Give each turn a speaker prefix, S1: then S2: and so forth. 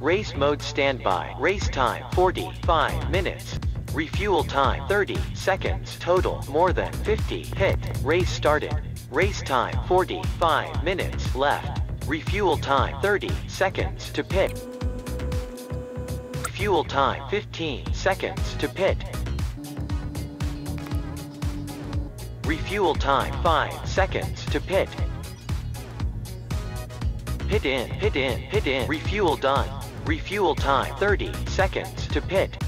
S1: Race mode standby. Race time 45 minutes. Refuel time 30 seconds. Total more than 50. Pit. Race started. Race time 45 minutes. Left. Refuel time 30 seconds to pit. Fuel time 15 seconds to pit. Refuel time 5 seconds to pit. Pit in, pit in, pit in. Refuel done. Refuel time 30 seconds to pit.